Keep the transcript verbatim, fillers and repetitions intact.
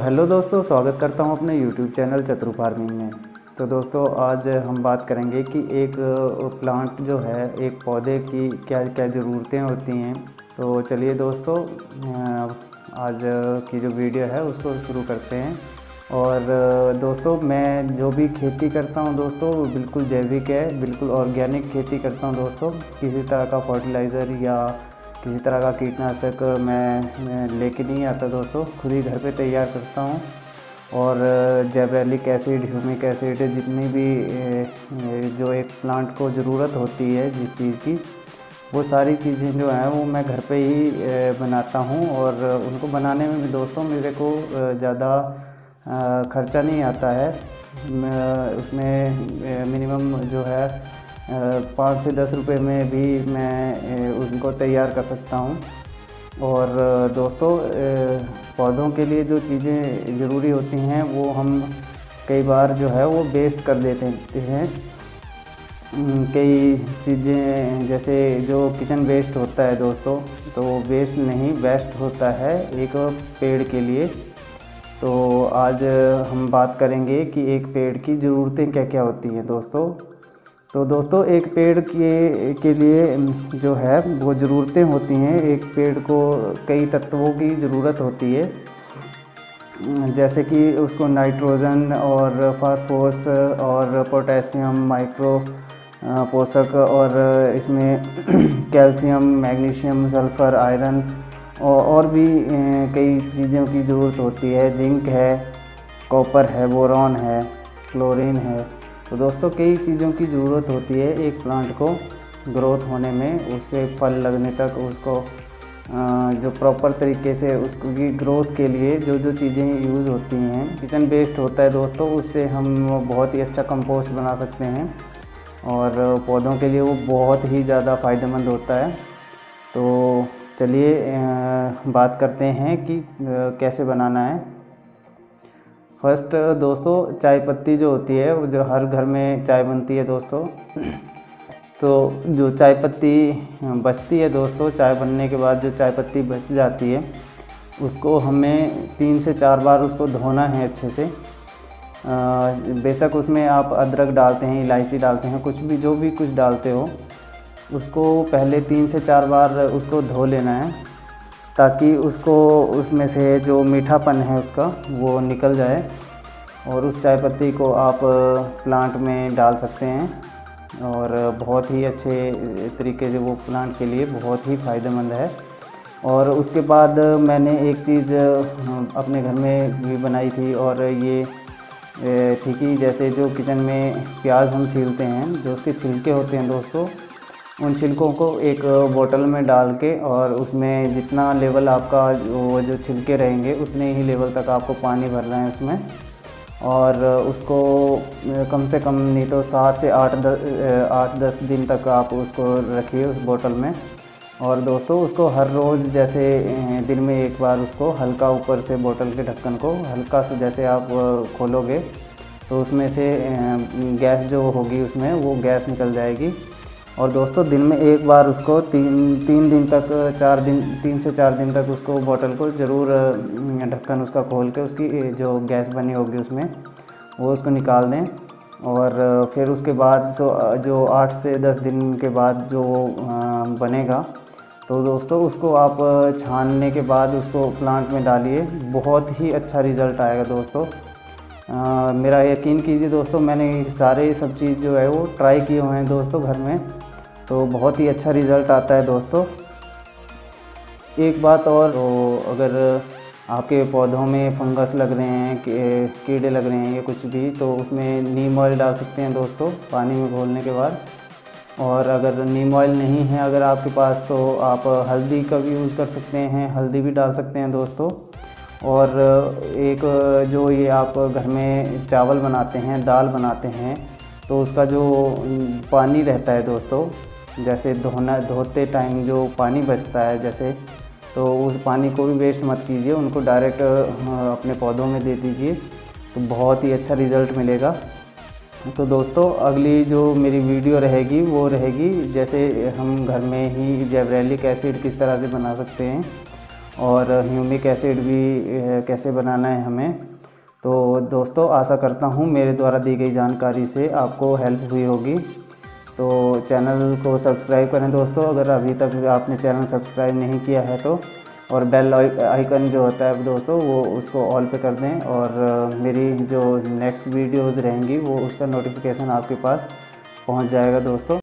Hello दोस्तों, स्वागत करता हूं अपने यूट्यूब चैनल चतुर फार्मिंग में। तो दोस्तों आज हम बात करेंगे कि एक प्लांट जो है, एक पौधे की क्या क्या ज़रूरतें होती हैं। तो चलिए दोस्तों, आज की जो वीडियो है उसको शुरू करते हैं। और दोस्तों मैं जो भी खेती करता हूं दोस्तों वो बिल्कुल जैविक है, बिल्कुल ऑर्गेनिक खेती करता हूं दोस्तों। किसी तरह का फर्टिलाइज़र या किसी तरह का कीटनाशक मैं, मैं लेके नहीं आता दोस्तों, खुद ही घर पे तैयार करता हूँ। और जेब्रेलिक एसिड, ह्यूमिक एसिड, जितनी भी जो एक प्लांट को ज़रूरत होती है जिस चीज़ की, वो सारी चीज़ें जो हैं वो मैं घर पे ही बनाता हूँ। और उनको बनाने में भी दोस्तों मेरे को ज़्यादा खर्चा नहीं आता है। उसमें मिनिमम जो है पाँच से दस रुपए में भी मैं उनको तैयार कर सकता हूँ। और दोस्तों पौधों के लिए जो चीज़ें ज़रूरी होती हैं वो हम कई बार जो है वो वेस्ट कर देते हैं। कई चीज़ें जैसे जो किचन वेस्ट होता है दोस्तों, तो वेस्ट नहीं बेस्ट होता है एक पेड़ के लिए। तो आज हम बात करेंगे कि एक पेड़ की ज़रूरतें क्या क्या होती हैं दोस्तों। तो दोस्तों एक पेड़ के के लिए जो है वो ज़रूरतें होती हैं। एक पेड़ को कई तत्वों की ज़रूरत होती है, जैसे कि उसको नाइट्रोजन और फास्फोरस और पोटेशियम, माइक्रो पोषक, और इसमें कैल्शियम, मैग्नीशियम, सल्फ़र, आयरन और भी कई चीज़ों की ज़रूरत होती है। जिंक है, कॉपर है, बोरॉन है, क्लोरीन है। तो दोस्तों कई चीज़ों की ज़रूरत होती है एक प्लांट को ग्रोथ होने में, उसके फल लगने तक, उसको जो प्रॉपर तरीके से उसकी ग्रोथ के लिए जो जो चीज़ें यूज़ होती हैं। किचन वेस्ट होता है दोस्तों, उससे हम बहुत ही अच्छा कंपोस्ट बना सकते हैं और पौधों के लिए वो बहुत ही ज़्यादा फ़ायदेमंद होता है। तो चलिए बात करते हैं कि कैसे बनाना है। फर्स्ट दोस्तों चाय पत्ती जो होती है, वो जो हर घर में चाय बनती है दोस्तों, तो जो चाय पत्ती बचती है दोस्तों, चाय बनने के बाद जो चाय पत्ती बच जाती है उसको हमें तीन से चार बार उसको धोना है अच्छे से। बेशक उसमें आप अदरक डालते हैं, इलायची डालते हैं, कुछ भी जो भी कुछ डालते हो, उसको पहले तीन से चार बार उसको धो लेना है, ताकि उसको उसमें से जो मीठापन है उसका वो निकल जाए और उस चाय पत्ती को आप प्लांट में डाल सकते हैं। और बहुत ही अच्छे तरीके से वो प्लांट के लिए बहुत ही फ़ायदेमंद है। और उसके बाद मैंने एक चीज़ अपने घर में भी बनाई थी, और ये थी कि जैसे जो किचन में प्याज हम छीलते हैं, जो उसके छिलके होते हैं दोस्तों, उन छिलकों को एक बोतल में डाल के, और उसमें जितना लेवल आपका वो जो छिलके रहेंगे उतने ही लेवल तक आपको पानी भरना है उसमें। और उसको कम से कम नहीं तो सात से आठ दस आठ दस दिन तक आप उसको रखिए उस बोतल में। और दोस्तों उसको हर रोज़ जैसे दिन में एक बार उसको हल्का ऊपर से बोतल के ढक्कन को हल्का से जैसे आप खोलोगे तो उसमें से गैस जो होगी उसमें वो गैस निकल जाएगी। और दोस्तों दिन में एक बार उसको तीन तीन दिन तक चार दिन तीन से चार दिन तक उसको बोतल को ज़रूर ढक्कन उसका खोल के उसकी जो गैस बनी होगी उसमें वो उसको निकाल दें। और फिर उसके बाद जो आठ से दस दिन के बाद जो बनेगा, तो दोस्तों उसको आप छानने के बाद उसको प्लांट में डालिए, बहुत ही अच्छा रिज़ल्ट आएगा दोस्तों। आ, मेरा यकीन कीजिए दोस्तों, मैंने सारे सब चीज़ जो है वो ट्राई किए हुए हैं दोस्तों घर में, तो बहुत ही अच्छा रिज़ल्ट आता है दोस्तों। एक बात और, तो अगर आपके पौधों में फंगस लग रहे हैं, कीड़े लग रहे हैं या कुछ भी, तो उसमें नीम ऑयल डाल सकते हैं दोस्तों पानी में घोलने के बाद। और अगर नीम ऑयल नहीं है अगर आपके पास, तो आप हल्दी का भी यूज़ कर सकते हैं, हल्दी भी डाल सकते हैं दोस्तों। और एक जो ये आप घर में चावल बनाते हैं, दाल बनाते हैं, तो उसका जो पानी रहता है दोस्तों, जैसे धोना धोते टाइम जो पानी बचता है जैसे, तो उस पानी को भी वेस्ट मत कीजिए, उनको डायरेक्ट अपने पौधों में दे दीजिए, तो बहुत ही अच्छा रिज़ल्ट मिलेगा। तो दोस्तों अगली जो मेरी वीडियो रहेगी वो रहेगी जैसे हम घर में ही जेब्रेलिक एसिड किस तरह से बना सकते हैं, और ह्यूमिक एसिड भी कैसे बनाना है हमें। तो दोस्तों आशा करता हूँ मेरे द्वारा दी गई जानकारी से आपको हेल्प हुई होगी। तो चैनल को सब्सक्राइब करें दोस्तों, अगर अभी तक आपने चैनल सब्सक्राइब नहीं किया है तो, और बेल आइकन जो होता है दोस्तों वो उसको ऑल पे कर दें, और मेरी जो नेक्स्ट वीडियोज़ रहेंगी वो उसका नोटिफिकेशन आपके पास पहुंच जाएगा दोस्तों।